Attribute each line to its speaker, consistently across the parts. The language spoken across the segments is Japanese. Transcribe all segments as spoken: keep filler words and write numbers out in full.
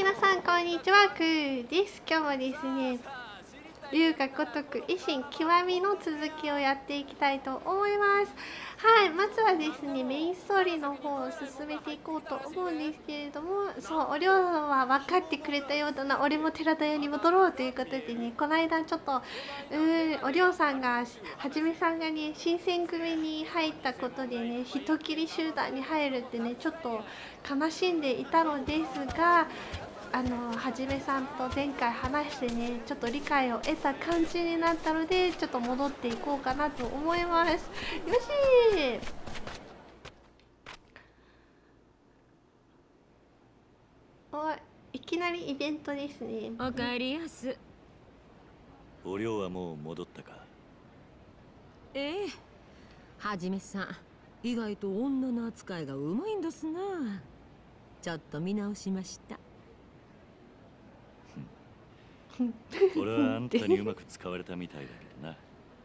Speaker 1: 皆さんこんにちは、くーです。今日はですね、龍が如く維新極みの続きをやっていきたいと思います。はい、まずはですね、メインストーリーの方を進めていこうと思うんですけれども、そう、おりょうは分かってくれたようだな、俺も寺田屋に戻ろうということでね、この間ちょっと、うーん、おりょうさんが、はじめさんがね、新選組に入ったことでね、人斬り集団に入るってね、ちょっと悲しんでいたのですが、あのはじめさんと前回話してね、ちょっと理解を得た感じになったので、ちょっと戻っていこうかなと思います。よしー。おい、いきなりイベントですね。
Speaker 2: おかえりやす。
Speaker 3: おりょうはもう戻ったか。
Speaker 2: ええ、はじめさん意外と女の扱いがうまいんですな。ちょっと見直しました。
Speaker 3: 俺はあんたにうまく使われたみたいだけどな。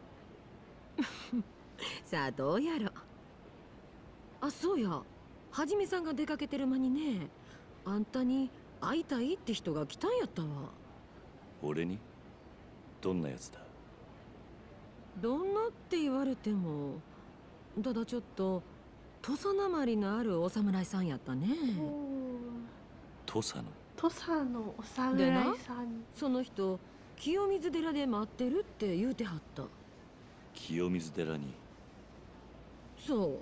Speaker 2: さあどうやろ。あ、そうや、はじめさんが出かけてる間にね、あんたに会いたいって人が来たんやったわ。
Speaker 3: 俺に？どんなやつだ？
Speaker 2: どんなって言われても、ただちょっと土佐なまりのあるお侍さんやったね。
Speaker 3: 土佐の？
Speaker 1: 土佐のお侍さん。
Speaker 2: その人清水寺で待ってるって言うてはった。
Speaker 3: 清水寺に？
Speaker 2: そう、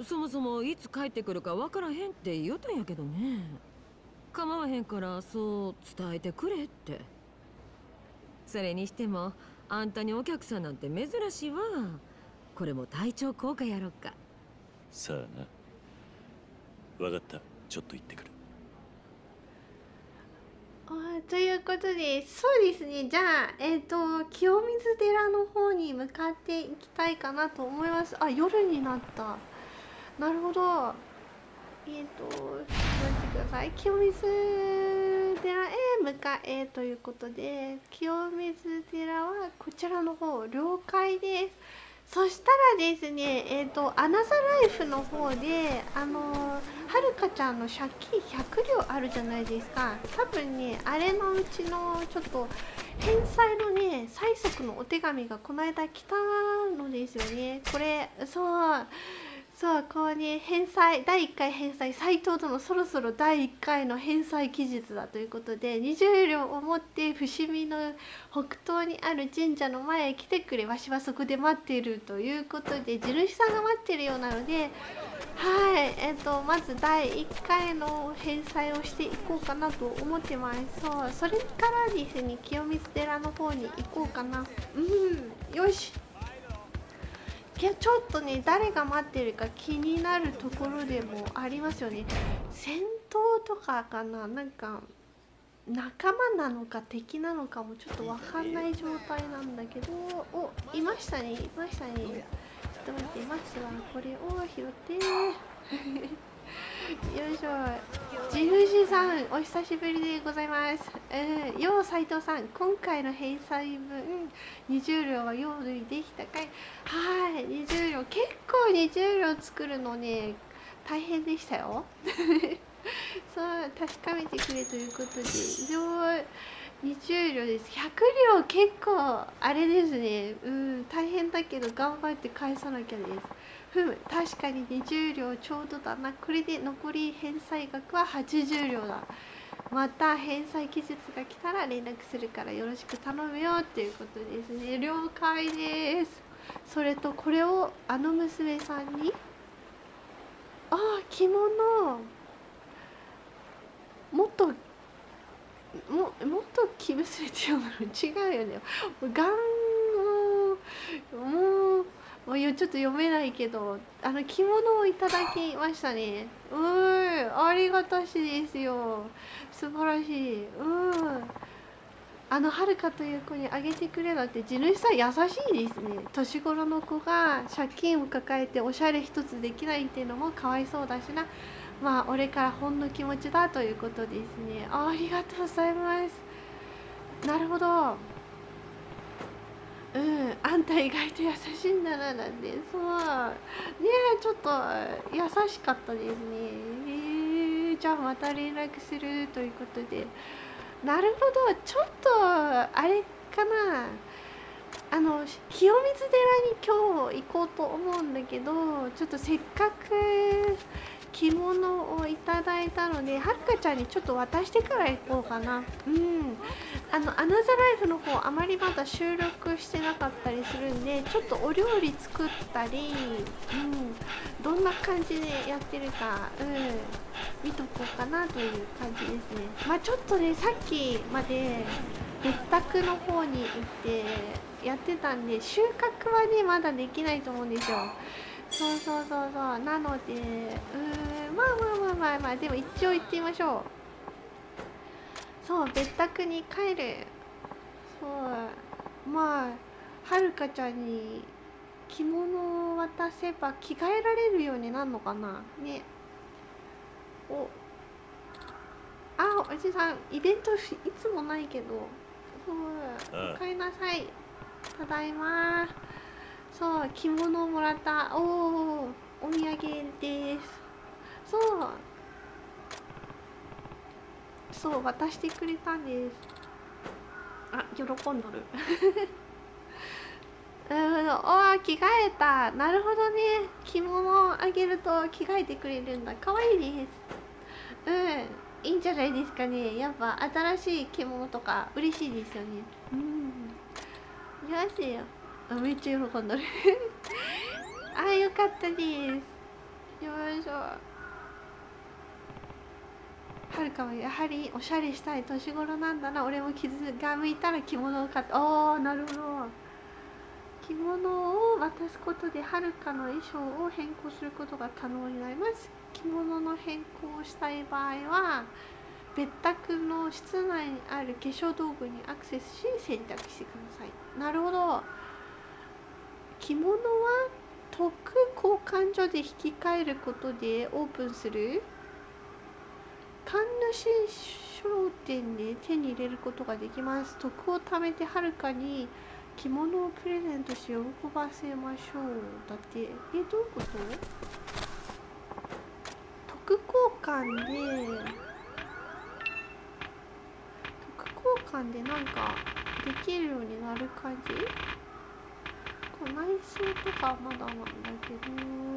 Speaker 2: そもそもいつ帰ってくるかわからへんって言うたんやけどね。構わへんからそう伝えてくれって。それにしてもあんたにお客さんなんて珍しいわ。これも体調効果やろっか。
Speaker 3: さあな。わかった、ちょっと行ってくる。
Speaker 1: あ、ということで、そうですね、じゃあ、えっ、ー、と、清水寺の方に向かっていきたいかなと思います。あ、夜になった。なるほど。えっ、ー、と、ちょっと待ってください。清水寺へ向かえということで、清水寺はこちらの方、了解です。そしたらですね、えっ、ー、と、アナザライフの方で、あのー、はるかちゃんの借金ひゃくりょうあるじゃないですか。多分ね、あれのうちのちょっと返済のね、催促のお手紙がこの間来たのですよね。これ、そう。そう、こうね、返済、だいいっかい返済、斎藤殿、そろそろだいいっかいの返済期日だということで、にじゅうりょうを持って伏見の北東にある神社の前へ来てくれ、わしはそこで待っているということで、地主さんが待ってるようなので、はい、えっと、まずだいいっかいの返済をしていこうかなと思ってます。そう、それからですね、清水寺の方に行こうかな。うん、よし。いや、ちょっとね、誰が待ってるか気になるところでもありますよね。戦闘とかかな、なんか仲間なのか敵なのかもちょっとわかんない状態なんだけど、お、いましたね、いましたね。ちょっと待って、まずはこれを拾ってよいしょ。地主さん、お久しぶりでございます。えー、よう斉藤さん、今回の返済分にじゅうりょうは用意できたかい？はい、にじゅうりょう、結構にじゅうりょう作るのね、大変でしたよ。そう、確かめてくれということで、にじゅうりょうです。ひゃくりょう結構あれですね。うん、大変だけど頑張って返さなきゃです。ふむ、確かににじゅうりょうちょうどだな。これで残り返済額ははちじゅうりょうだ。また返済期日が来たら連絡するからよろしく頼むよっていうことですね。了解です。それとこれをあの娘さんに、ああ、着物、もっとももっと着娘って呼ぶの違うよね。ガンもうもういや、ちょっと読めないけど、あの着物をいただきましたね。うん、ありがたしですよ。素晴らしい。うん。あのはるかという子にあげてくれだって、地主さん優しいですね。年頃の子が借金を抱えておしゃれ一つできないっていうのもかわいそうだしな。まあ俺からほんの気持ちだということですね。あ、ありがとうございます。なるほど。うん、あんた意外と優しいんだななんて。そうねえ、ちょっと優しかったですね。えー、 じゃあまた連絡するということで。なるほど、ちょっとあれかな、あの清水寺に今日行こうと思うんだけど、ちょっとせっかく着物をいただいたので、はるかちゃんにちょっと渡してから行こうかな。うん、あのアナザーライフの方あまりまだ収録してなかったりするんで、ちょっとお料理作ったり、うん、どんな感じでやってるか、うん、見とこうかなという感じですね。まあちょっとね、さっきまで別宅の方に行ってやってたんで、収穫はねまだできないと思うんですよ。そうそうそうそう、なので、うーん、まあまあまあまあまあ、でも一応行ってみましょう。そう、別宅に帰る。そう、まあはるかちゃんに着物を渡せば着替えられるようになるのかなね。お、あ、おじさん、イベントいつもないけど、そう、おかえりなさい。ただいま。そう、着物をもらった。おお、お土産です。そう、そう渡してくれたんです。あ、喜んどる。うん、おー、着替えた。なるほどね。着物をあげると着替えてくれるんだ。可愛いです。うん、いいんじゃないですかね。やっぱ新しい着物とか嬉しいですよね。うん。よしよ。あ、めっちゃ喜んどる。あ、よかったです。よいしょ。はるかはやはりおしゃれしたい年頃なんだな。俺も気が向いたら着物を買って。ああ、なるほど。着物を渡すことではるかの衣装を変更することが可能になります。着物の変更をしたい場合は別宅の室内にある化粧道具にアクセスし選択してください。なるほど。着物は特交換所で引き換えることでオープンする神主商店で手に入れることができます。徳を貯めてはるかに着物をプレゼントし喜ばせましょう。だって、え、どういうこと？徳交換で徳交換でなんかできるようになる感じ？こう内装とかまだなんだけど、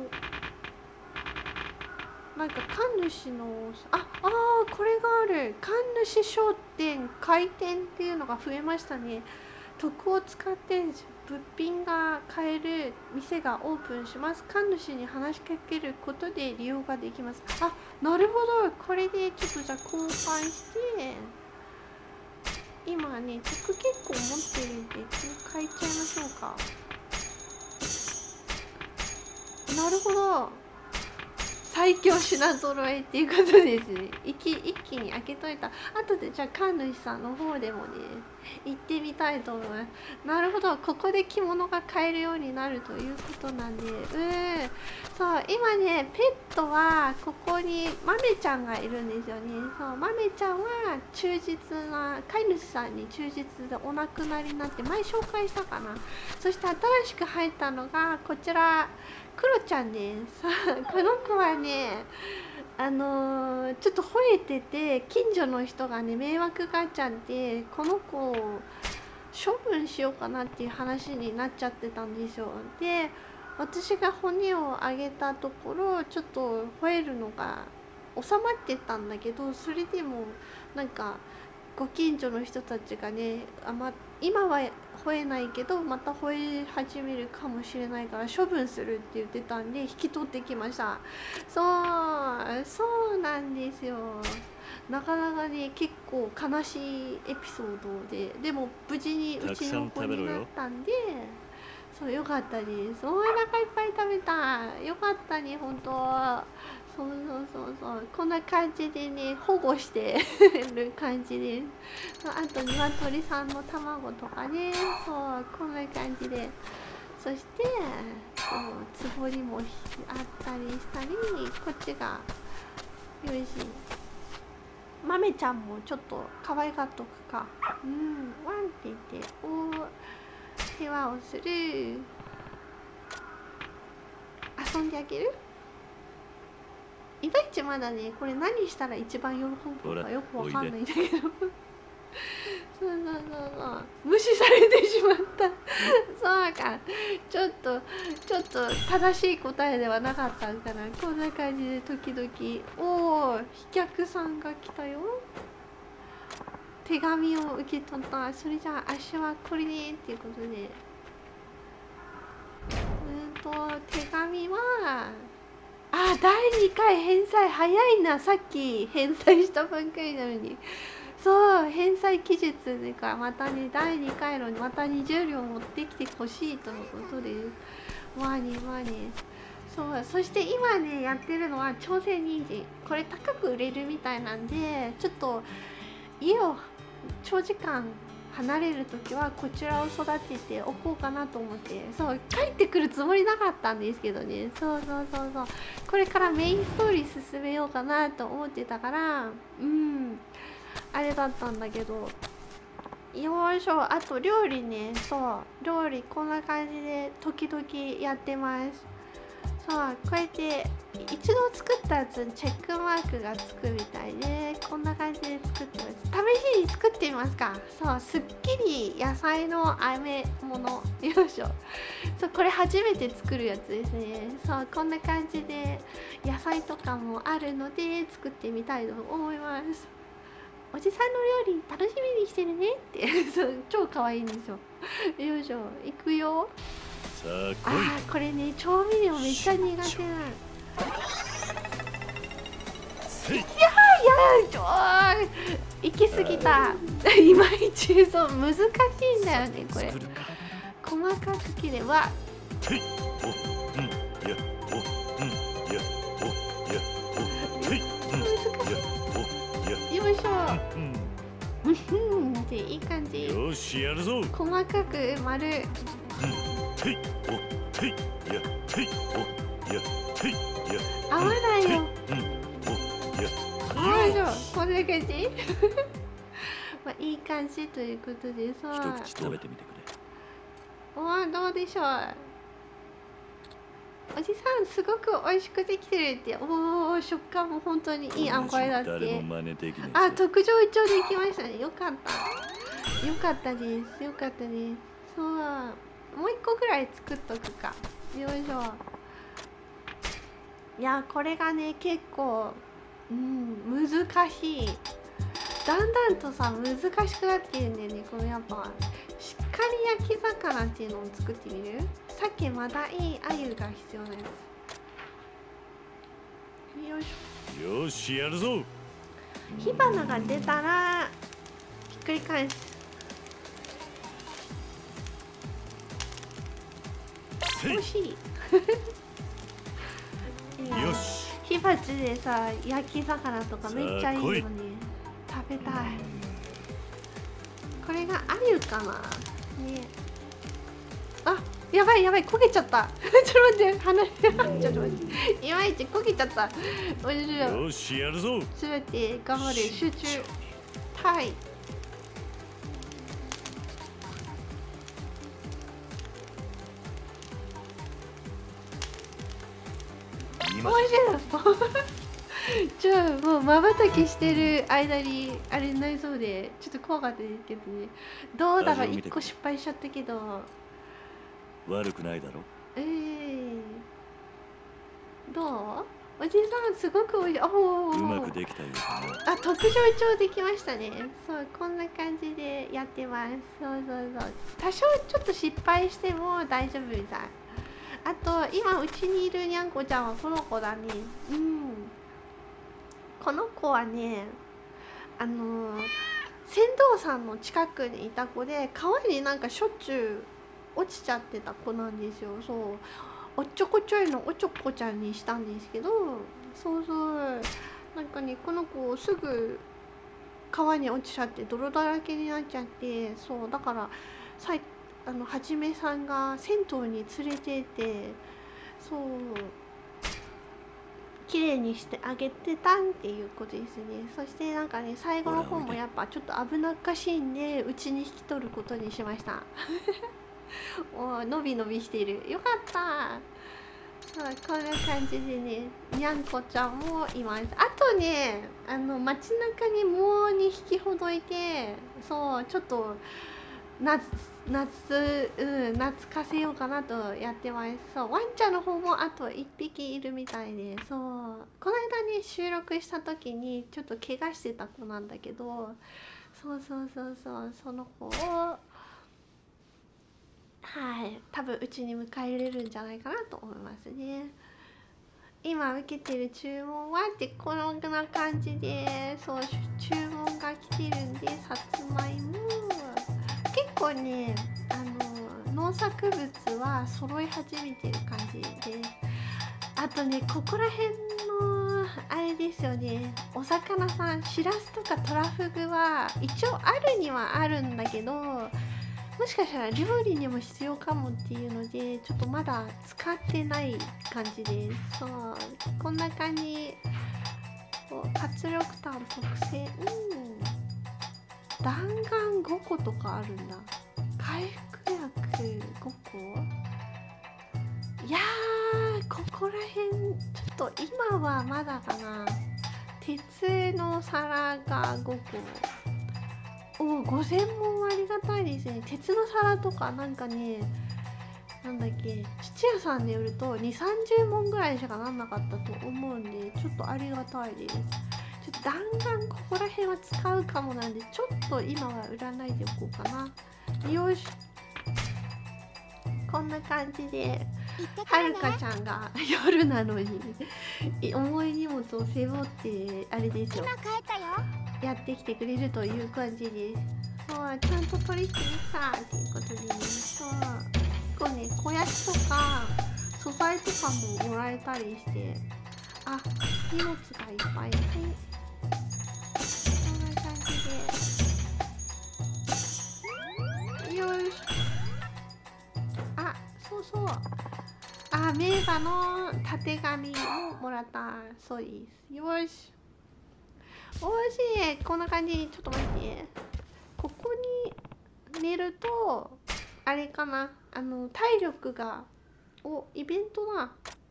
Speaker 1: なんか神主のああー、これがある。神主商店開店っていうのが増えましたね。徳を使って物品が買える店がオープンします。神主に話しかけることで利用ができます。あ、なるほど。これでちょっとじゃあ交換して、今ね徳結構持ってるんで変えちゃいましょうか。なるほど。最強品揃えっていうことですね。一気一気に開けといた。後でじゃあ神主さんの方でもね行ってみたいと思います。なるほど、ここで着物が買えるようになるということなんで、うん、そう今ねペットはここにまめちゃんがいるんですよね。そうまめちゃんは忠実な飼い主さんに忠実でお亡くなりになって前紹介したかな。そして新しく入ったのがこちらクロちゃんです。この子はね、あのー、ちょっと吠えてて近所の人がね迷惑がっちゃってこの子を処分しようかなっていう話になっちゃってたんですよ。で私が骨をあげたところちょっと吠えるのが収まってたんだけど、それでもなんかご近所の人たちがね、あ、ま、今は吠えないけどまた吠え始めるかもしれないから処分するって言ってたんで引き取ってきました。そうそうなんですよ。なかなかね結構悲しいエピソードで、でも無事にうちの子になったんで、そうよかったです。お腹いっぱい食べた。よかったね本当。そうそうそうそう、こんな感じでね保護してる感じです。あと鶏さんの卵とかね、そうこんな感じで、そしてそうつぼりもあったりしたり、こっちがよいしまめちゃんもちょっと可愛がっとくか。うん、ワンって言ってお世話をする、遊んであげる。 いまいちまだねこれ何したら一番喜ぶかよくわかんないんだけどそうそうそうそう無視されてしまったそうかちょっとちょっと正しい答えではなかったんかな。こんな感じで時々おお飛脚さんが来たよ。手紙を受け取った。それじゃあ足はこれねっていうことでうんと手紙はあだいにかい返済早いな。さっき返済したばっかりなのにそう返済期日でかまたねだいにかいのまたにじゅうりょう持ってきてほしいとのことです。まあねまあねそうそして今ねやってるのは朝鮮人参これ高く売れるみたいなんでちょっと家を長時間離れる時はこちらを育てておこうかなと思ってそう帰ってくるつもりなかったんですけどねそうそうそうそうこれからメインストーリー進めようかなと思ってたからうんあれだったんだけどよいしょあと料理ねそう料理こんな感じで時々やってますそうこうやって一度作ったやつにチェックマークがつくみたいでこんな感じで作ってます試しに作ってみますか。そうすっきり野菜のあえ物よいしょそうこれ初めて作るやつですね。そうこんな感じで野菜とかもあるので作ってみたいと思います。おじさんの料理楽しみにしてるねってそう超可愛いんですよよいしょいくよ。
Speaker 3: さあ来い。
Speaker 1: あーこれね調味料めっちゃ苦手なの。
Speaker 3: せい
Speaker 1: いやーいやーちょー行き過ぎたいまいちそう難しいんだよねこれ
Speaker 3: 作るか。
Speaker 1: 細かく切れば
Speaker 3: ていおうんやおうんやおやおていうんやおや
Speaker 1: よいしょ
Speaker 3: うん
Speaker 1: うんっていい感じ
Speaker 3: よしやるぞ。
Speaker 1: 細かく丸
Speaker 3: ていおていやていおやていや
Speaker 1: 合わないよ
Speaker 3: うんお
Speaker 1: よいしょ
Speaker 3: やよし
Speaker 1: こんな感じまあいい感じということでさ
Speaker 3: 一口食べてみてくれ。
Speaker 1: おーどうでしょう。おじさんすごく美味しくできてるっておお食感も本当にいいあんこれだっ
Speaker 3: 誰
Speaker 1: て
Speaker 3: も真似できない。
Speaker 1: あ特上一丁できましたねよかったよかったですよかったですそうもう一個ぐらい作っとくかよいしょいやこれがね結構うん難しいだんだんとさ難しくなってるんだよねこのやっぱしっかり焼き魚っていうのを作ってみる。鮭マダイアユが必要なやつよいしょ
Speaker 3: よしやるぞ。
Speaker 1: 火花が出たらひっくり返す。
Speaker 3: せい
Speaker 1: 美味しいいや
Speaker 3: よし
Speaker 1: 火鉢でさ焼き魚とかめっちゃいいよね。
Speaker 3: さ
Speaker 1: 食べたい。これがアユかなね。あやばいやばい焦げちゃったちょっと待って離れちょっと待っていまいち焦げちゃったおいしいよ。
Speaker 3: よしやるぞ。
Speaker 1: すべて頑張る集中はい
Speaker 3: 今
Speaker 1: 美味しいのじゃあもうまばたきしてる間にあれになりそうでちょっと怖かったですけどね。どうだろう
Speaker 3: 味を見て
Speaker 1: 一個失敗しちゃったけど
Speaker 3: 悪くないだろ。
Speaker 1: えー、どうおじさんすごくおいしい。お
Speaker 3: うま
Speaker 1: ー
Speaker 3: くできたようだな。
Speaker 1: あ特上一できましたね。そうこんな感じでやってます。そうそうそう多少ちょっと失敗しても大丈夫みたい。あと今うちにいるにゃんこちゃんはこの子だね。うんこの子はねあのー船頭さんの近くにいた子で川になんかしょっちゅう落ちちゃってた子なんですよ。そうおっちょこちょいのおちょこちゃんにしたんですけどそうそうなんかねこの子すぐ川に落ちちゃって泥だらけになっちゃってそうだからさいあのはじめさんが銭湯に連れてってそう綺麗にしてあげてたんっていうことですね。そしてなんかね最後の方もやっぱちょっと危なっかしいんでうちに引き取ることにしましたおーのびのびしてるよかったそうこんな感じでね、にゃんこちゃんもいます。あとね、あの街中にもうにひきほどいて、そうちょっと夏夏、うん、懐かせようかなとやってます。そうワンちゃんの方もあといっぴきいるみたいで、そうこの間ね収録した時にちょっと怪我してた子なんだけど、そうそうそうそうその子を、はい多分うちに迎え入れるんじゃないかなと思いますね。今受けてる注文はってこんな感じで、そう注文が来てるんで、さつまいも結構ね、あの農作物は揃い始めてる感じで、あとねここら辺のあれですよね、お魚さんしらすとかトラフグは一応あるにはあるんだけど、もしかしたら料理にも必要かもっていうのでちょっとまだ使ってない感じです。そうこんな感じ、こう活力炭特製、うん弾丸ごことかあるんだ。回復薬ごこ、いやーここら辺ちょっと今はまだかな。鉄の皿がごこ、おおごせんもんありがたいですね。鉄の皿とかなんかね、なんだっけ質屋さんで売るとにじゅうさんじゅうもんぐらいしかなんなかったと思うんで、ちょっとありがたいです。ちょっと弾丸ここら辺は使うかもなんで、ちょっと今は売らないでおこうかな。よし、こんな感じではるかちゃんが夜なのに重い荷物を背負ってあれですよ、やってきてくれるという感じです。そうちゃんと取引できたっていうことでね、そうこうね肥やしとか素材とかももらえたりして、あ荷物がいっぱい、はい、こんな感じで、よし、あそうそう、あ名馬のたてがみをもらったそうです。よし、おいしい。こんな感じに、ちょっと待って、ここに寝るとあれかな、あの体力が、おイベントだ、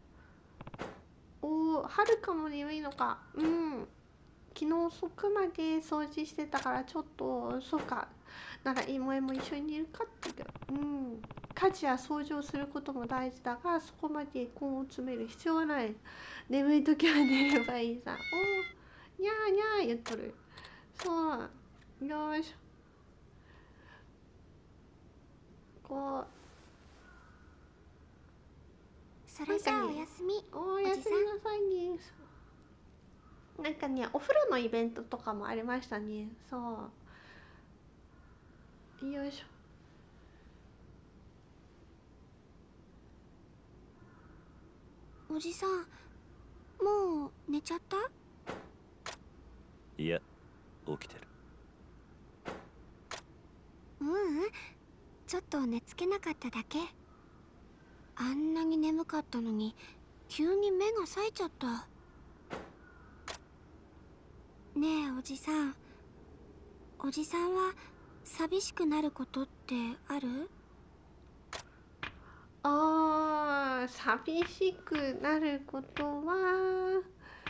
Speaker 1: おはるかも眠いのか、うん昨日遅くまで掃除してたからちょっと、そうかなら妹も一緒に寝るかっていう、うん家事や掃除をすることも大事だが、そこまで根を詰める必要はない。眠い時は寝ればいいさ。おにゃーにゃー言っとる。そうよーし、こ
Speaker 4: それじゃあおやすみ。
Speaker 1: うおやすみなさいね。なんかねお風呂のイベントとかもありましたね。そうよいし
Speaker 4: おじさんもう寝ちゃった？
Speaker 3: いや起きてる。
Speaker 4: ううんちょっと寝つけなかっただけ。あんなに眠かったのに急に目が冴えちゃった。ねえおじさん、おじさんは寂しくなることってある？
Speaker 1: あー寂しくなることは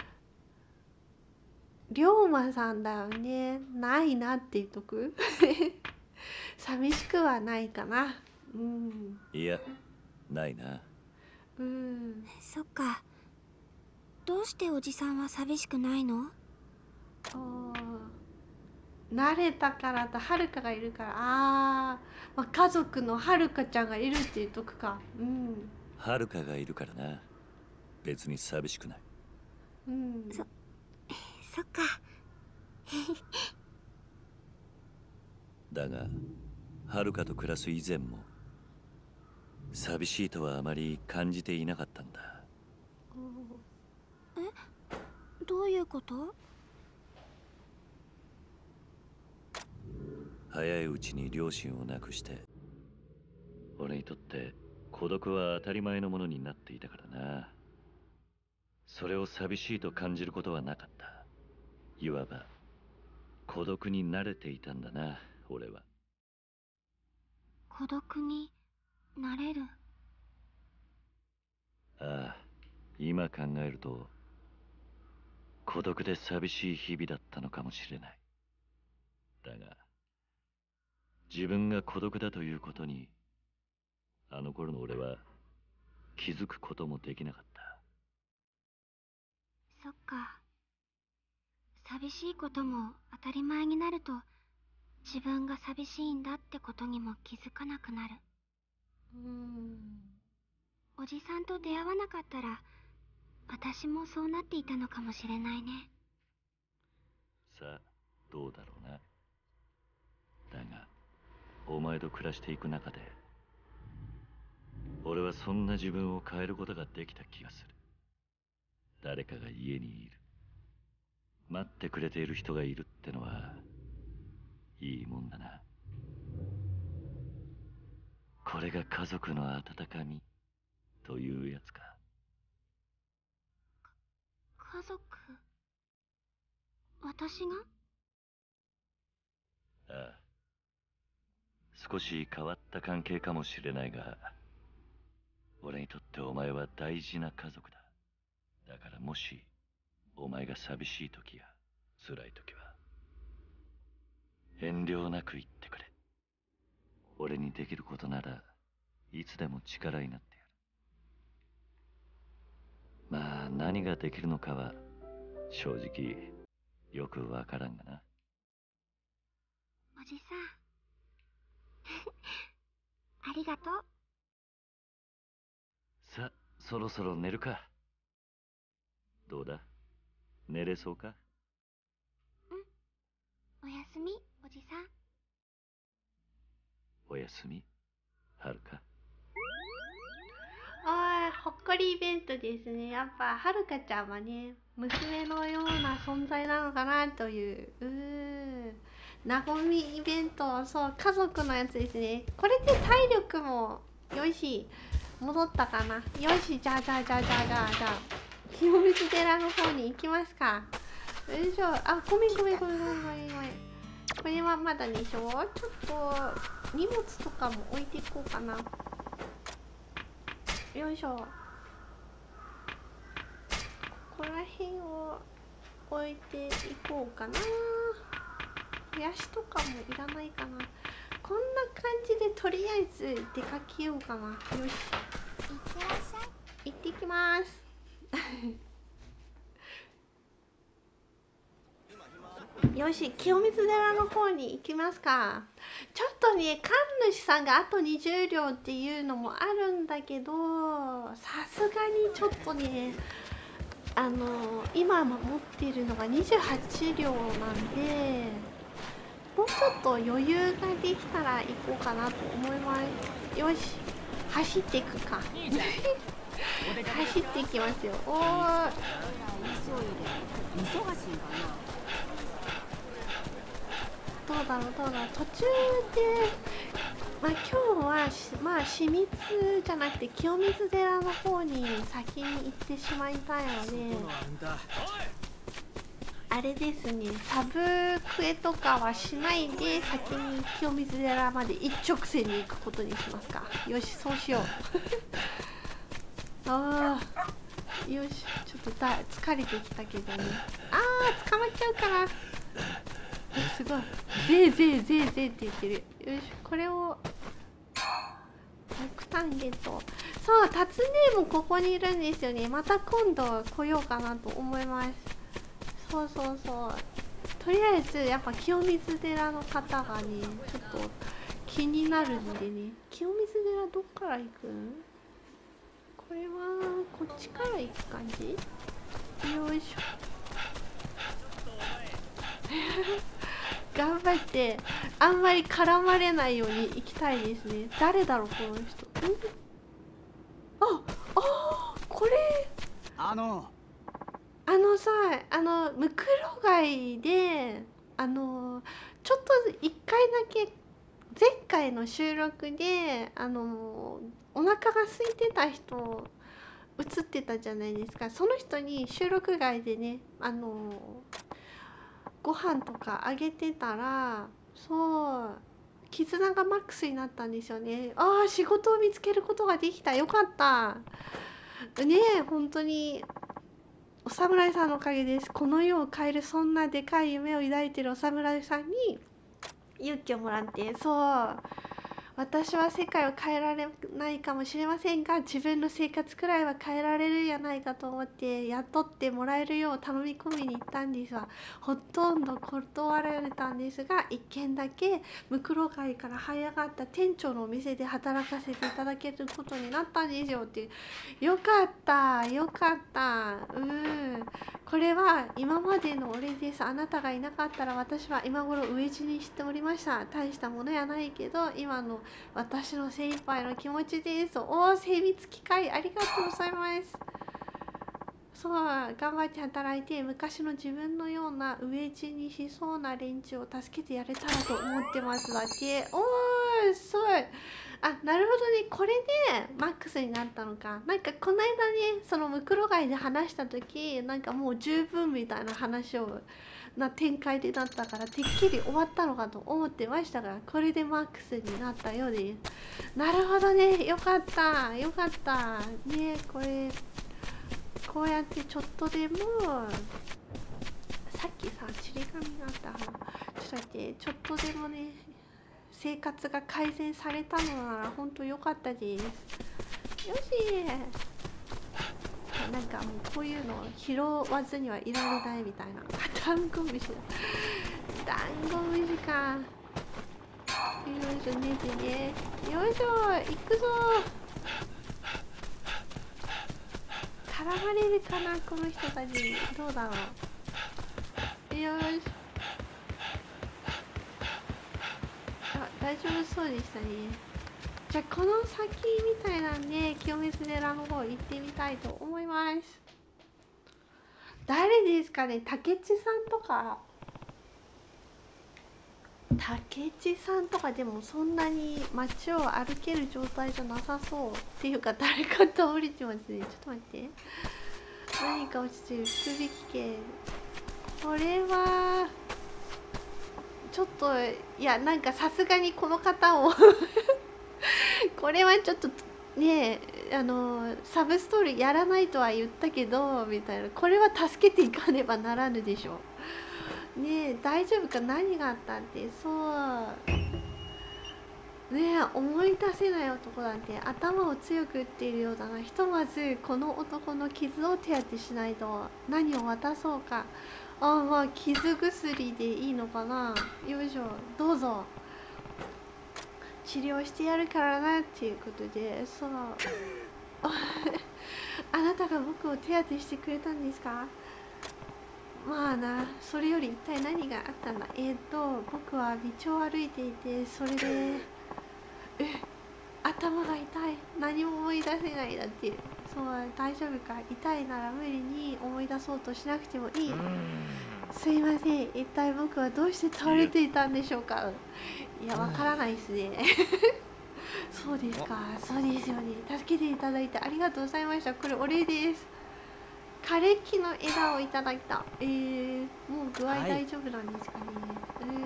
Speaker 1: 龍馬さんだよね。ないなって言っとく寂しくはないかな。うん
Speaker 3: いやないな。
Speaker 1: うん
Speaker 4: そっか。どうしておじさんは寂しくないの？
Speaker 1: あー慣れたからとはるかがいるから、あー、まあ、家族のはるかちゃんがいるって言っとくか。うん
Speaker 3: はるかがいるからな。別に寂しくない。
Speaker 1: うん
Speaker 4: そそっか
Speaker 3: だがはるかと暮らす以前も寂しいとはあまり感じていなかったんだ。
Speaker 4: え、どういうこと？
Speaker 3: 早いうちに両親を亡くして俺にとって孤独は当たり前のものになっていたからな。それを寂しいと感じることはなかった。いわば孤独に慣れていたんだな俺は。
Speaker 4: 孤独になれる？
Speaker 3: ああ、今考えると孤独で寂しい日々だったのかもしれない。だが自分が孤独だということにあの頃の俺は気づくこともできなかった。
Speaker 4: そっか。寂しいことも当たり前になると、自分が寂しいんだってことにも気づかなくなる。
Speaker 1: うーん。
Speaker 4: おじさんと出会わなかったら、私もそうなっていたのかもしれないね。
Speaker 3: さあ、どうだろうな。だがお前と暮らしていく中で俺はそんな自分を変えることができた気がする。誰かが家にいる、待ってくれている人がいるってのはいいもんだな。これが家族の温かみというやつか。
Speaker 4: 家族？私が？
Speaker 3: ああ、少し変わった関係かもしれないが、俺にとってお前は大事な家族だ。だからもしお前が寂しい時や辛い時は遠慮なく言ってくれ。俺にできることならいつでも力になってやる。まあ何ができるのかは正直よくわからんがな。
Speaker 4: おじさんありがとう。
Speaker 3: さあ、そろそろ寝るか。どうだ、寝れそうか？
Speaker 4: おやすみ、おじさん。
Speaker 3: おやすみ、はるか。
Speaker 1: ああ、ほっこりイベントですね。やっぱはるかちゃんはね、娘のような存在なのかなという。うーん。なごみイベント、そう、家族のやつですね。これで体力もよし、戻ったかな。よし、じゃあじゃあじゃあじゃあじゃあじゃあ、清水寺の方に行きますか。よいしょ。あ、ごめんごめんごめんごめんごめんごめん。これはまだでしょ。ちょっと荷物とかも置いていこうかな。よいしょ。ここら辺を置いていこうかな。増やしとかもいらないかな。こんな感じでとりあえず出かけようかな。よし。
Speaker 4: いってらっしゃい。
Speaker 1: 行ってきます。よし、清水寺の方に行きますか。ちょっとね、神主さんがあとにじゅう両っていうのもあるんだけど、さすがにちょっとね、あの今持っているのがにじゅうはち両なんで、もうちょっと余裕ができたら行こうかなと思います。よし、走っていくか。走っていきますよ。おー、どうだろうどうだろう。途中で、まあ、今日はしまあ清水じゃなくて清水寺の方に先に行ってしまいたいので、あれですね、サブクエとかはしないで先に清水寺まで一直線に行くことにしますか。よし、そうしよう。ああ、よし、ちょっとだ疲れてきたけどね。ああ、捕まっちゃうかな。すごい、ぜいぜいぜいぜいって言ってる。よし、これを木炭ゲット。そう、タツネもここにいるんですよね。また今度来ようかなと思います。そうそうそう。とりあえずやっぱ清水寺の方がね、ちょっと気になるんでね。清水寺どっから行くん？これはこっちから行く感じ？よいしょ。頑張ってあんまり絡まれないように行きたいですね。誰だろうこの人。ん？あ、あー、これ
Speaker 5: あの
Speaker 1: あのさ、あのムクロ貝で、あのちょっと一回だけ前回の収録で、あのお腹が空いてた人映ってたじゃないですか。その人に収録外でね、あのご飯とかあげてたら、そう絆がマックスになったんですよね。ああ、仕事を見つけることができた。よかった。 ねえ、本当にお侍さんのおかげです。この世を変えるそんなでかい夢を抱いてるお侍さんに勇気をもらって、そう、私は世界を変えられないかもしれませんが、自分の生活くらいは変えられるんじゃないかと思って雇ってもらえるよう頼み込みに行ったんですが、ほとんど断られたんですが、一軒だけムクロ街から這い上がった店長のお店で働かせていただけることになったんですよって。よかったよかった。うん、これは今までのお礼です。あなたがいなかったら私は今頃飢え死にしておりました。大したものやないけど今の私の精一杯の気持ちです。おお、精密機械ありがとうございます。そう、頑張って働いて昔の自分のような飢え死にしそうな連中を助けてやれたらと思ってますだって。おー、すごい。あ、なるほどね。これでマックスになったのか。なんかこの間ね、そのムクロ街で話した時、なんかもう十分みたいな話をな展開でなったから、てっきり終わったのかと思ってましたが、これでマックスになったようです。なるほどね。よかったよかったね。これこうやってちょっとでも、さっきさちり紙があったちょっと待って、ちょっとでもね生活が改善されたのなら本当良かったです。よし、なんかもうこういうの拾わずにはいられないみたいな。ダンゴムシだ。ダンゴムシか。よいしょ、ねじね。よいしょ、行くぞ。絡まれるかな、この人たち。どうだろう。よし。あ、大丈夫そうでしたね。じゃあこの先みたいなんで清水寺の方行ってみたいと思います。誰ですかね、竹地さんとか。竹地さんとかでもそんなに街を歩ける状態じゃなさそう。っていうか誰か倒れてますね。ちょっと待って、何か落ちてる。福引券。これはちょっと、いや、なんかさすがにこの方をこれはちょっとねえ、あのサブストーリーやらないとは言ったけどみたいな、これは助けていかねばならぬでしょう。ねえ、大丈夫か、何があったって。そうねえ、思い出せない男なんて頭を強く打っているようだな。ひとまずこの男の傷を手当てしないと。何を渡そうか。ああ、まあ傷薬でいいのかな。よいしょ、どうぞ。治療してやるからなっていうことで、そうあなたが僕を手当てしてくれたんですか。まあな、それより一体何があったんだ。えー、っと僕は道を歩いていて、それでえ頭が痛い、何も思い出せないだって。そう、大丈夫か。痛いなら無理に思い出そうとしなくてもいい。すいません、一体僕はどうして倒れていたんでしょうか。いや、わからないですねそうですか、そうですよね。助けていただいてありがとうございました。これお礼です。枯れ木の枝をいただいた。えー、もう具合大丈夫なんですかね。はい、うん、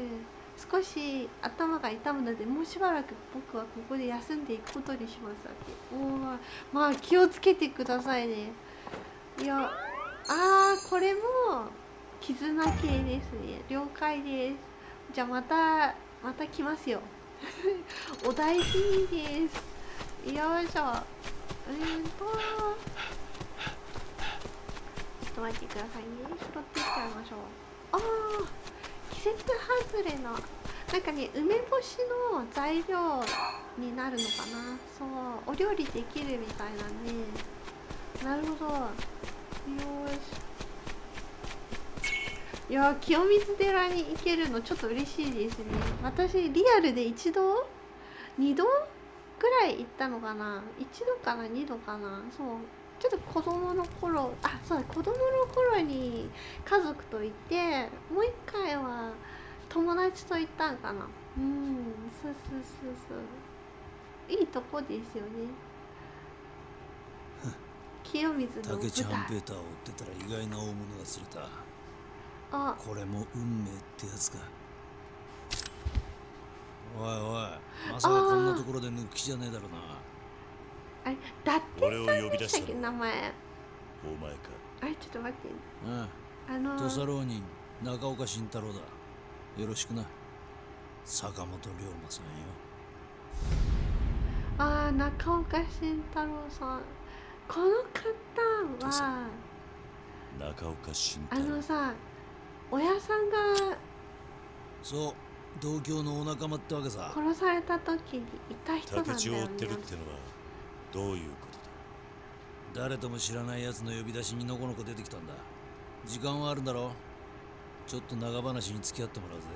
Speaker 1: 少し頭が痛むのでもうしばらく僕はここで休んでいくことにします。おー、まあ気をつけてくださいね。いや、あー、これも絆系ですね。了解です。じゃあまたまた来ますよお大事にです。よいしょ。うんとちょっと待ってくださいね。拾っていっちゃいましょう。ああ、季節外れのなんかね、梅干しの材料になるのかな。そう、お料理できるみたいなんで。なるほど。よーし。いや、清水寺に行けるのちょっと嬉しいですね。私リアルで一度二度ぐらい行ったのかな。一度かな、二度かな。そう、ちょっと子供の頃、あ、そうだ、子供の頃に家族と行って、もう一回は友達と行ったんかな。うん、そうそうそうそう、いいとこですよね清水の舞
Speaker 5: 竹ちゃん
Speaker 1: 台。
Speaker 5: ペーターを追ってたら意外な大物が釣れた。
Speaker 1: あ、
Speaker 5: これも運命ってやつか。おいおい、まさかこんなところで抜きじゃねえだろうな。
Speaker 1: あれだって
Speaker 5: 俺を呼び出
Speaker 1: したっけ
Speaker 5: したの
Speaker 1: 名前。
Speaker 5: お前か。
Speaker 1: あれちょっと待って。
Speaker 5: あ
Speaker 1: あの
Speaker 5: あ、土佐浪人中岡慎太郎だ。よろしくな。坂本龍馬さんよ。
Speaker 1: ああ、中岡慎太郎さん。この方は
Speaker 5: 中岡慎
Speaker 1: あ
Speaker 5: 太郎。
Speaker 1: のさ、親さんが
Speaker 5: そう、同郷のお仲間ってわけさ。
Speaker 1: 殺された時にいた人なんだ
Speaker 5: 竹地を追
Speaker 1: よね。
Speaker 5: ってるってのはどういうことだ。誰とも知らない奴の呼び出しにのこのこ出てきたんだ。時間はあるんだろ。ちょっと長話に付き合ってもらうぜ。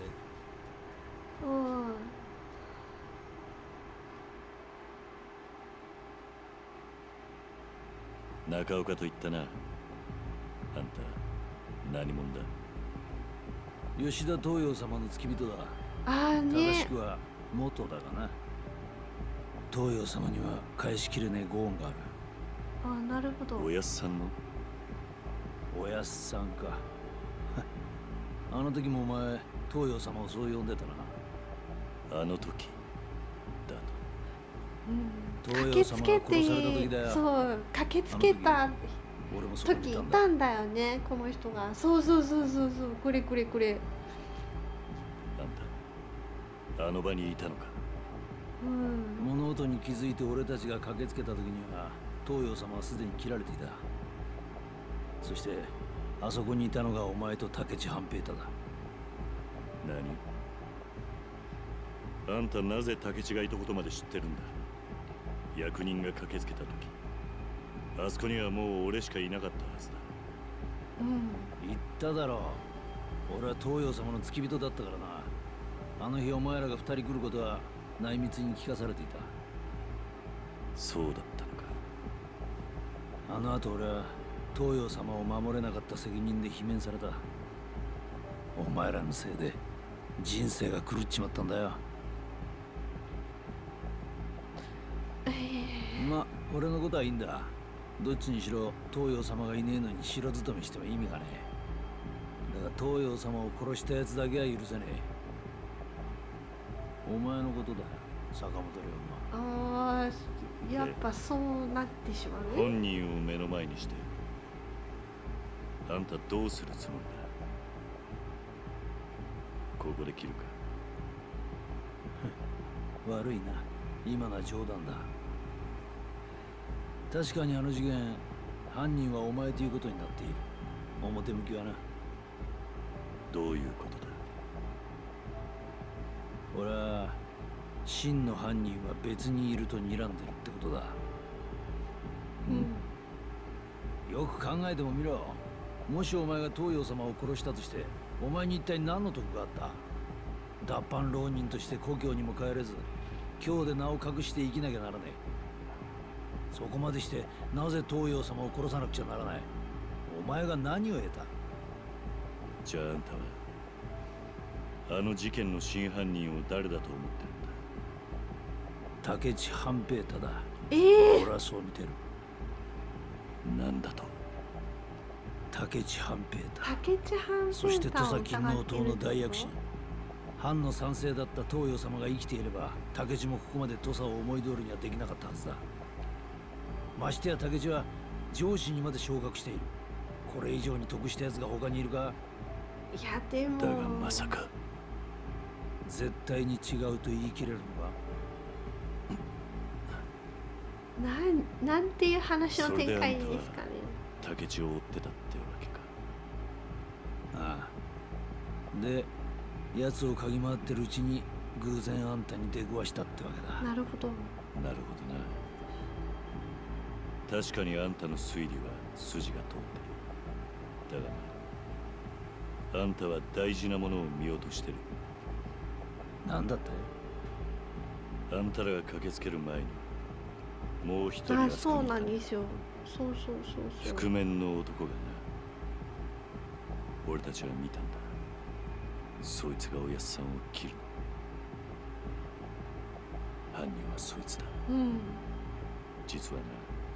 Speaker 1: うん。
Speaker 3: 中岡と言ったな。あんた何者だ。
Speaker 5: 吉田東洋様の付き人だ。
Speaker 1: ああ
Speaker 5: 正し
Speaker 1: ね。
Speaker 5: くは元だがな。東洋様には返しきれねえご恩がある。
Speaker 1: ああ、なるほど。
Speaker 3: おやっさんの。
Speaker 5: おやっさんか。あの時もお前東洋様をそう呼んでたな。
Speaker 3: あの時だと。
Speaker 1: うん。
Speaker 5: 東洋様
Speaker 1: 駆けつけ
Speaker 5: が殺された時だ
Speaker 1: て、
Speaker 5: よ。
Speaker 1: そう、駆けつけた
Speaker 5: 俺もそこに
Speaker 1: 時い
Speaker 5: いたんだ。
Speaker 1: たんだよね、この人が。そうそうそうそうそう、これこれこれ。
Speaker 3: あんたあの場にいたのか。
Speaker 1: うん。
Speaker 5: 物音に気づいて俺たちが駆けつけた時には東洋様はすでに切られていた。そしてあそこにいたのがお前と竹地半平太だ。
Speaker 3: 何。あんたなぜ竹地がいたことまで知ってるんだ。役人が駆けつけた時あそこにはもう俺しかいなかったはずだ。
Speaker 1: うん。
Speaker 5: 言っただろう。俺は東洋様の付き人だったからな。あの日お前らが二人来ることは内密に聞かされていた。
Speaker 3: そうだったのか。
Speaker 5: あの後俺は東洋様を守れなかった責任で罷免された。お前らのせいで人生が狂っちまったんだよ。
Speaker 1: え
Speaker 5: ま、俺のことはいいんだ。どっちにしろ東洋様がいねえのに城勤めしても意味がねえ。だが東洋様を殺したやつだけは許せねえ。お前のことだよ、坂本龍馬。
Speaker 1: ああ、やっぱそうなってしまう。
Speaker 3: 本人を目の前にしてあんたどうするつもりだ。ここで切るか。
Speaker 5: 悪いな、今のは冗談だ。確かにあの事件、犯人はお前ということになっている。表向きはな。
Speaker 3: どういうことだ。
Speaker 5: 俺は真の犯人は別にいると睨んでるってことだ。
Speaker 1: うん。
Speaker 5: よく考えてもみろ。もしお前が東洋様を殺したとして、お前に一体何の得があった。脱藩浪人として故郷にも帰れず、今日で名を隠して生きなきゃならねえ。そこまでしてなぜ東洋様を殺さなくちゃならない。お前が何を得た。
Speaker 3: じゃああんたはあの事件の真犯人を誰だと思ってるんだ。
Speaker 5: 竹地半平太だ。
Speaker 1: ええー、
Speaker 5: 俺はそう見てる。
Speaker 3: なんだと。
Speaker 5: 竹地半平太。
Speaker 1: 竹地半
Speaker 5: そして土
Speaker 1: 平太を
Speaker 5: 佐勤王党の大躍
Speaker 1: 疑
Speaker 5: 進。藩の賛成だった東洋様が生きていれば、竹地もここまで土佐を思い通りにはできなかったはずだ。ましてや竹地は上司にまで昇格している。これ以上に得したやつが他にいるか。
Speaker 1: いやでも
Speaker 3: だがまさか。
Speaker 5: 絶対に違うと言い切れるのか。
Speaker 1: なんなんていう話の展開ですかね。
Speaker 3: 竹地を追ってたってわけか。
Speaker 5: ああ。で、奴を嗅ぎ回ってるうちに偶然あんたに出くわしたってわけだ。
Speaker 1: なるほど。
Speaker 3: なるほどな。確かにあんたの推理は筋が通ってる。だがな、あんたは大事なものを見落としてる。
Speaker 5: なんだって。
Speaker 3: あんたらが駆けつける前にもう一人
Speaker 1: あ、
Speaker 3: あそこ
Speaker 1: そう
Speaker 3: にいた
Speaker 1: なんですよ。そうそうそうそう。
Speaker 3: 覆面の男がな、俺たちは見たんだ。そいつがおやっさんを切る。犯人はそいつだ。
Speaker 1: うん。
Speaker 3: 実はな、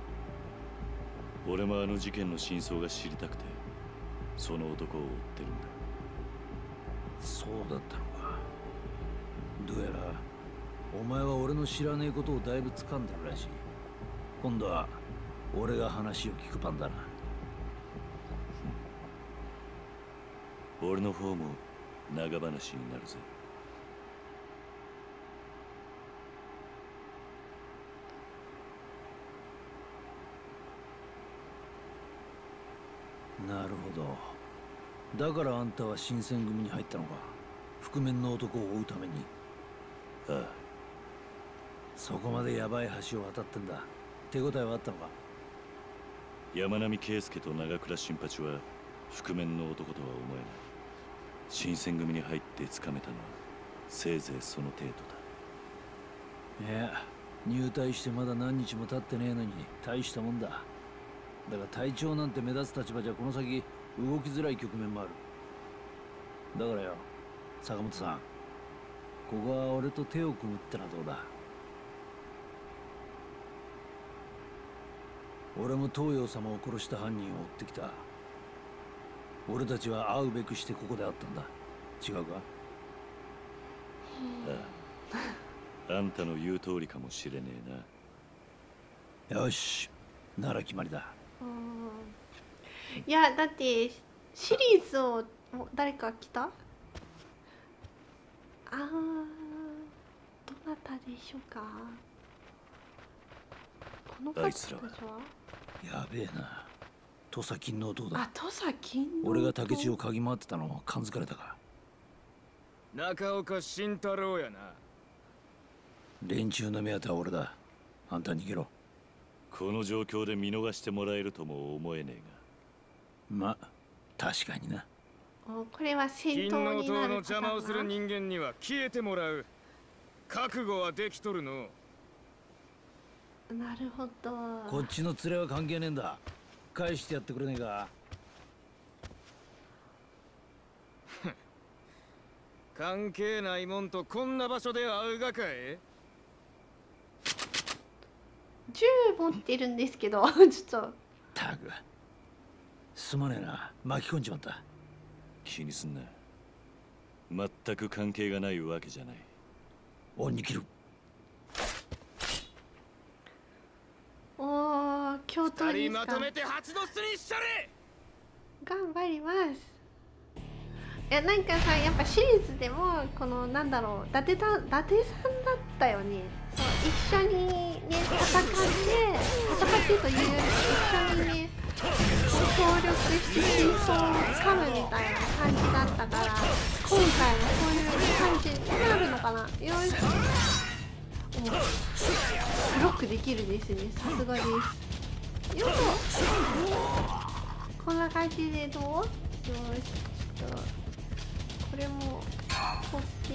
Speaker 3: 俺もあの事件の真相が知りたくてその男を追ってるんだ。
Speaker 5: そうだったのか。どうやらお前は俺の知らねえことをだいぶ掴んでるらしい。 今度は俺が話を聞く番だな。
Speaker 3: 俺の方も長話になるぜ。
Speaker 5: なるほど。だからあんたは新選組に入ったのか。覆面の男を追うために。
Speaker 3: ああ、
Speaker 5: そこまでヤバい橋を渡ってんだ。手応えはあったのか。
Speaker 3: 山並圭介と長倉新八は覆面の男とは思えない。新選組に入ってつかめたのはせいぜいその程度だ。
Speaker 5: いや、入隊してまだ何日も経ってねえのに大したもんだ。だが隊長なんて目立つ立場じゃこの先動きづらい局面もある。だからよ、坂本さん、ここは俺と手を組むってのはどうだ。俺も東洋様を殺した犯人を追ってきた。俺たちは会うべくしてここで会ったんだ。違うか。
Speaker 3: ああ、あんたの言う通りかもしれねえな。
Speaker 5: よし、なら決まりだ。
Speaker 1: いや、だってシリーズをもう誰か来た？あー、どなたでしょうか。この方たちは？
Speaker 5: やべえな。土佐勤の男だ。
Speaker 1: あ、土佐勤の。
Speaker 5: 俺が竹地を嗅ぎ回ってたのを感づかれたか。
Speaker 6: 中岡慎太郎やな。
Speaker 5: 連中の目当ては俺だ。あんた逃げろ。
Speaker 3: この状況で見逃してもらえるとも思えねえ
Speaker 5: が。ま、確かにな。
Speaker 1: お、これは戦闘になる
Speaker 6: 金の塔の邪魔をする人間には消えてもらう。覚悟はできとるの。
Speaker 1: なるほど。
Speaker 5: こっちの連れは関係ねえんだ。返してやってくれねえか。
Speaker 6: 関係ないもんとこんな場所で会うがかい。
Speaker 1: 銃持ってるんですけどちょっと。
Speaker 5: たくすまねえな、巻き込んじまった。
Speaker 3: 気にすんな。全く関係がないわけじゃない。
Speaker 5: 恩に切る。
Speaker 1: おー、京都
Speaker 6: 二人
Speaker 1: ですか。
Speaker 6: まとめて蜂の巣にしちゃれ。
Speaker 1: 頑張ります。いや、なんかさ、やっぱシリーズでもこのなんだろう、伊達た伊達さんだったよね。そう、一緒にね戦って戦ってというより一緒にね協力して真相をつかむみたいな感じだったから、今回もそういう感じになるのかな。よし、お、ブロックできるですね。さすがです。よっと、こんな感じでどう？よし、ちょっとこれも取って、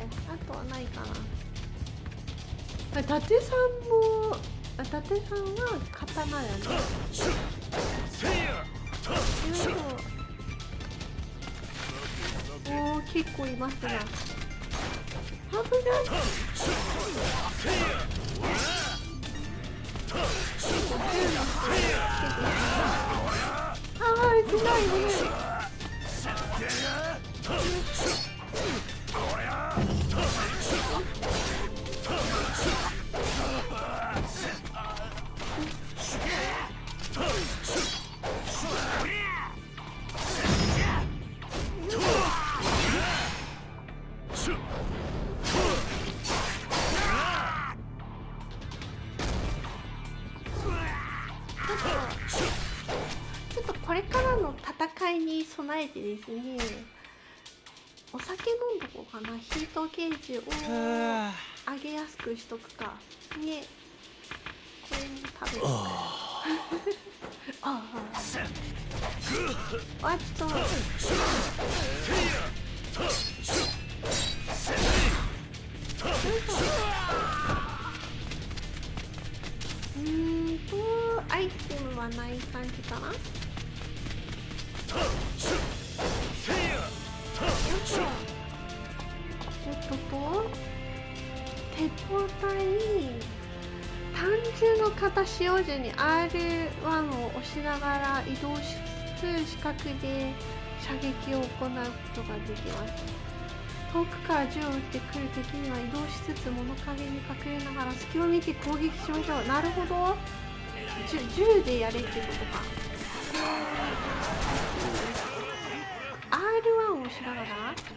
Speaker 1: あとはないかな。伊達さんも、伊達さんは刀やね。よいしょ。おお、結構いますね。危ない。ああ、危ないね。ちょっとこれからの戦いに備えてですね、お酒飲んどこうかな。ヒートゲージを上げやすくしとくかね。これに食べるあああ、ちょっとうーんとアイテムはない感じかな。よいしょ。えっとと鉄砲隊に単純の型使用時に アールワン を押しながら移動しつつ視覚で射撃を行うことができます。遠くから銃を撃ってくる敵には移動しつつ物陰に隠れながら隙を見て攻撃しましょう。なるほど。 銃でやれってことか。 アールワン をしながら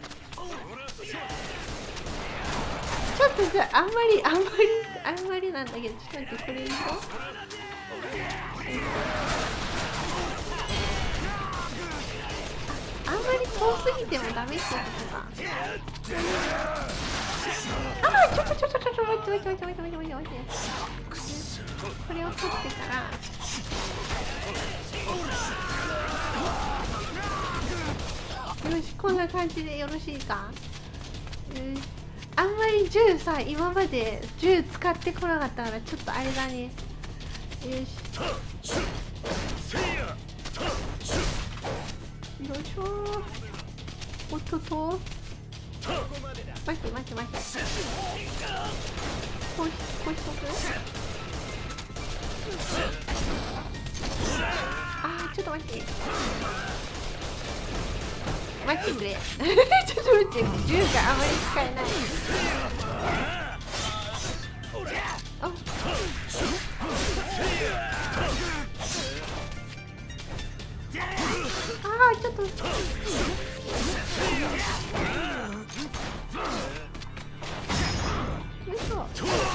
Speaker 1: ちょっとじゃあ、あんまりあんまりあんまりなんだけど、ちょっと待って、これでしょ。あんまり遠すぎてもダメってことか。あー、ちょっとちょっとちょっと待って待って待って待って待って待って、これを取ってからよし、こんな感じでよろしいか。よし、あんまり銃さ、今まで銃使ってこなかったからちょっとあれだね。よし、よいしょー。おっとと、待って待って待って、こうしこうしとく。あー、ちょっと待って、待ってくれ。ちょっと待って、銃があまり使えない。あ、あー、ちょっとよいしょ。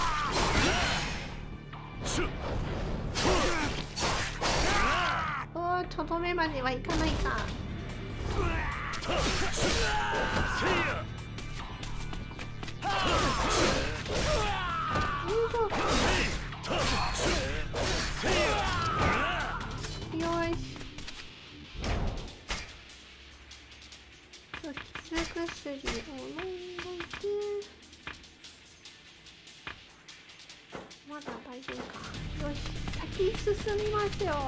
Speaker 1: おー、とどめまではいかないか。よし、傷薬を飲んで、まだ大丈夫か。よし、先進みますよ。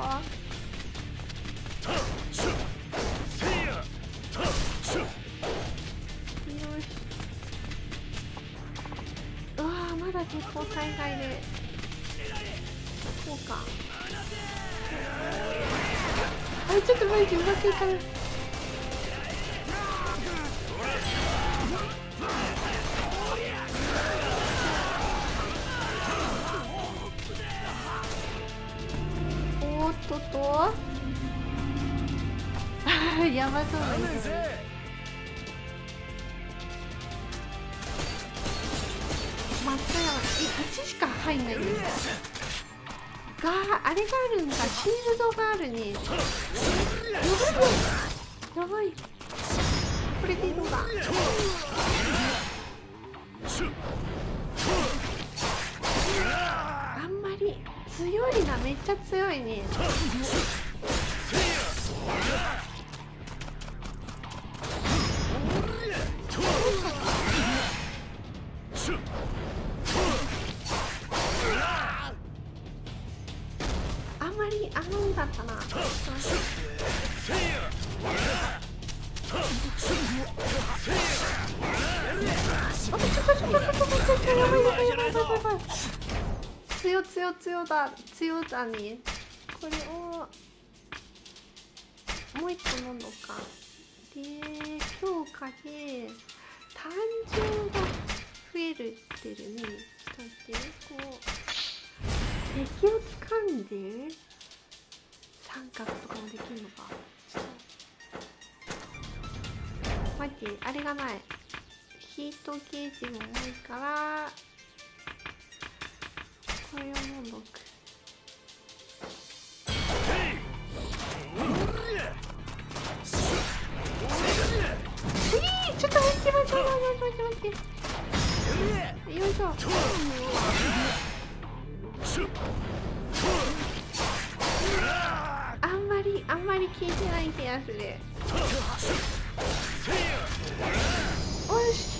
Speaker 1: よし、うわー、まだ鉄砲災害で、こうか。あれ、ちょっと待って、うまくいかない。おーっとっとやばそうだね。真っ赤や。え、はちしか入んないんですか。があれがあるんだ、シールドがあるね。やばいよ、やばい。これでどうだ。あんまり強いな、めっちゃ強いね。あんまりあのだったな。強強強だ、強だね。これをもう一個飲んどくか。で、強化で単調が増えるってるね。ちょっと待って、こう敵を掴んで三角とかもできるのか。ちょっと待って、あれがない。ヒートゲージもないからこれを飲んどく。えー、ちょっと待って待って待って待って待って。よいしょ。あんまりあんまり効いてない気がする。よし、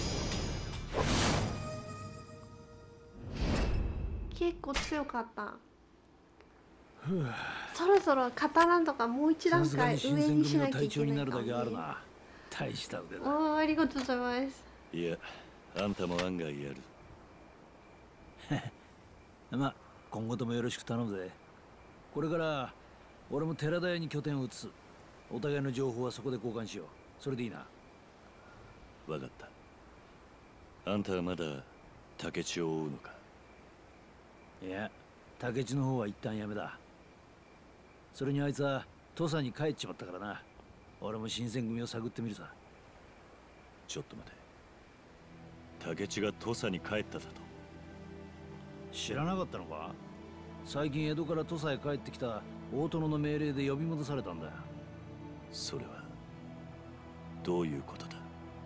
Speaker 1: 結構強かった。そろそろ刀とかもう一段階上にしなきゃいけないかもね。
Speaker 5: 大した腕だ。
Speaker 1: ああ、ありがとうございます。
Speaker 3: いや、あんたも案外やる。
Speaker 5: まあ今後ともよろしく頼むぜ。これから俺も寺田屋に拠点を移す。お互いの情報はそこで交換しよう。それでいいな。
Speaker 3: わかった。あんたはまだ竹地を追うのか。
Speaker 5: いや、 竹地の方は一旦やめだ。それにあいつは土佐に帰っちまったからな。俺も新選組を探ってみるさ。
Speaker 3: ちょっと待て。竹地が土佐に帰っただと？
Speaker 5: 知らなかったのか？最近江戸から土佐へ帰ってきた大殿の命令で呼び戻されたんだよ。
Speaker 3: それはどういうことだ？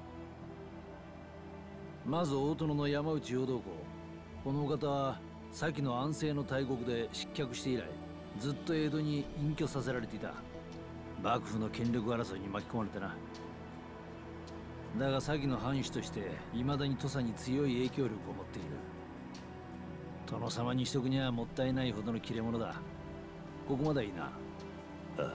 Speaker 5: まず大殿の山内陽道公、このお方は先の安政の大国で失脚して以来ずっと江戸に隠居させられていた。幕府の権力争いに巻き込まれてな。だが先の藩主として未だに土佐に強い影響力を持っている。殿様にしとくにはもったいないほどの切れ者だ。ここまではいいな。
Speaker 3: ああ。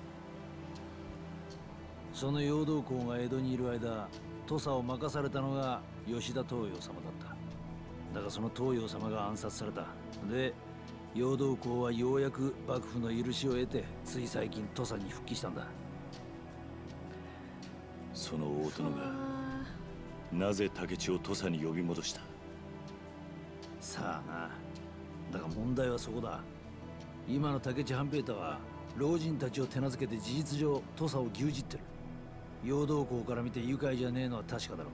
Speaker 5: その陽道公が江戸にいる間、土佐を任されたのが吉田東洋様だった。だがその東洋様が暗殺された。で陽道公はようやく幕府の許しを得てつい最近土佐に復帰したんだ。
Speaker 3: その大殿がなぜ竹地を土佐に呼び戻した？
Speaker 5: さあな。だが問題はそこだ。今の竹地半平太は老人たちを手なずけて事実上土佐を牛耳ってる。陽道公から見て愉快じゃねえのは確かだろ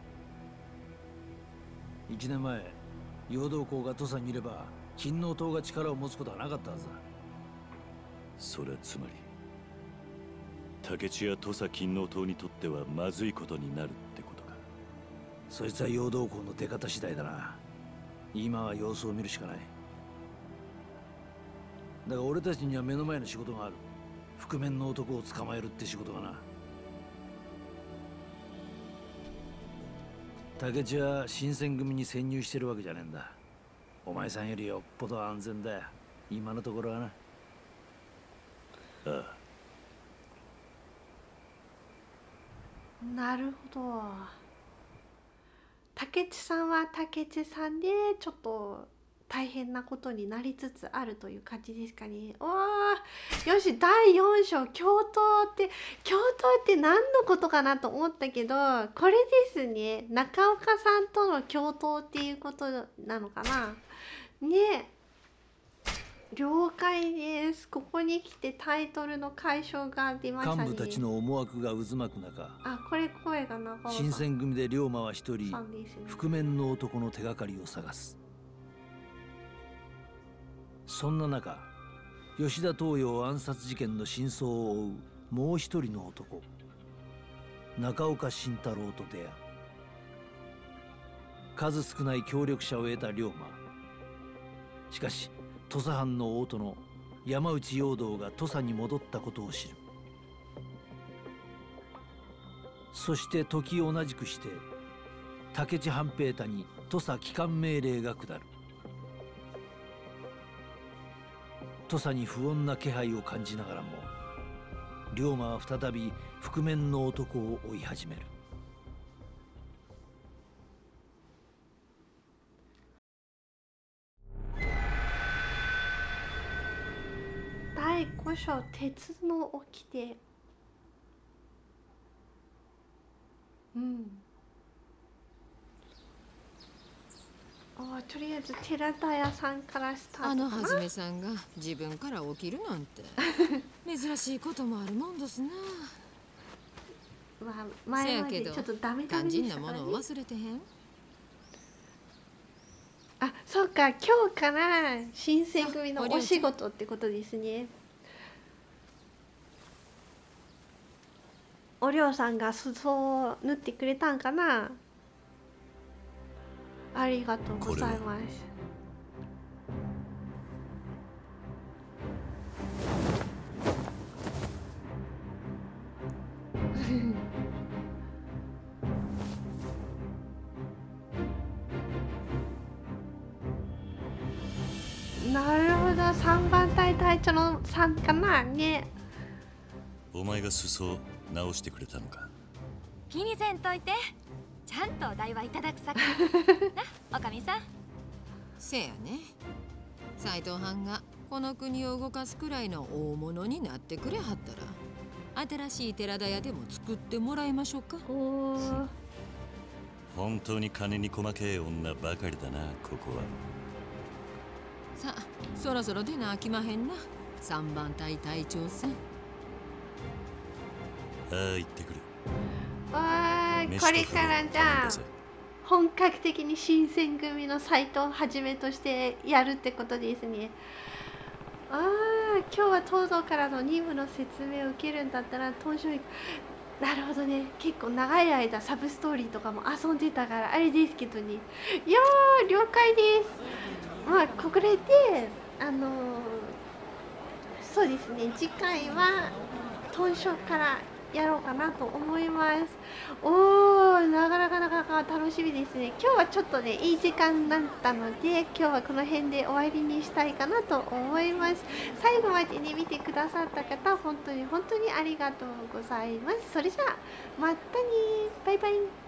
Speaker 5: う。一年前陽道公が土佐にいれば勤王党が力を持つことはなかったはずだ。
Speaker 3: それはつまり竹地や土佐勤王党にとってはまずいことになるってことか。
Speaker 5: そいつは陽道公の出方次第だな。今は様子を見るしかない。だが俺たちには目の前の仕事がある。覆面の男を捕まえるって仕事がな。竹地は新選組に潜入してるわけじゃねえんだ。お前さんよりよっぽど安全だよ、今のところはな。
Speaker 3: ああ。
Speaker 1: なるほど。竹地さんは竹地さんでちょっと大変なことになりつつあるという感じですかね。おー、よし、だいよん章、共闘って、共闘って何のことかなと思ったけど、これですね。中岡さんとの共闘っていうことなのかな。ね、了解です。ここに来てタイトルの解消が出ましたね。
Speaker 5: 幹部たちの思惑が渦巻く中、
Speaker 1: あ、これ声が中岡さん。
Speaker 5: 新選組で龍馬は一人、
Speaker 1: さんですね。
Speaker 5: 覆面の男の手がかりを探す。そんな中、吉田東洋暗殺事件の真相を追うもう一人の男、中岡慎太郎と出会う。数少ない協力者を得た龍馬。しかし土佐藩の大殿山内陽道が土佐に戻ったことを知る。そして時同じくして竹地半平太に土佐帰還命令が下る。土佐に不穏な気配を感じながらも龍馬は再び覆面の男を追い始める。
Speaker 1: だいご章、鉄の掟。うん。あ、とりあえず寺田屋さんからスタートかな。
Speaker 2: あのはじめさんが自分から起きるなんて珍しいこともあるもんですな。
Speaker 1: まあ、前までちょっとダメダメでしたからね。
Speaker 2: 肝心なものを忘れてへん。
Speaker 1: あ、そうか、今日から新選組のお仕事ってことですね。おりょうさんが裾を縫ってくれたんかな。ありがとうございます。なるほど、さんばん隊隊長のさんかなね。
Speaker 3: お前が裾を直してくれたのか。
Speaker 7: 気にせんといて。ちゃんとお代はいただくさかな、おかみさん。
Speaker 2: せやね。斎藤藩がこの国を動かすくらいの大物になってくれはったら新しい寺田屋でも作ってもらいましょうか。
Speaker 1: おー、
Speaker 3: 本当に金に細けえ女ばかりだな、ここは。
Speaker 2: 金に細けえ女ばかりやないわ。
Speaker 3: お前が裾を直してくれたのか。
Speaker 2: 金に細けえ女ばかりやないわ。
Speaker 3: 本当に金に細けえ女ばかりだな、ここは。
Speaker 2: 金に細けえ女ばかりやないわ。
Speaker 3: 本当に金に細けえ女ばかりだな、ここは。
Speaker 2: さあそろそろ出なあきまへんな。さんばん隊隊長さん。
Speaker 3: ああ、行ってくる。
Speaker 1: わー、これからじゃあ本格的に新選組の斎藤をはじめとしてやるってことですね。ああ、今日は東堂からの任務の説明を受けるんだったら東証行く。なるほどね。結構長い間サブストーリーとかも遊んでたからあれですけどね。いやー、了解です。まあこれであのー、そうですね、次回は東証からやろうかなと思います。おー、なかなかなかなか楽しみですね。今日はちょっとね、いい時間だったので、今日はこの辺で終わりにしたいかなと思います。最後までに見てくださった方、本当に本当にありがとうございます。それじゃあ、またね、バイバイ。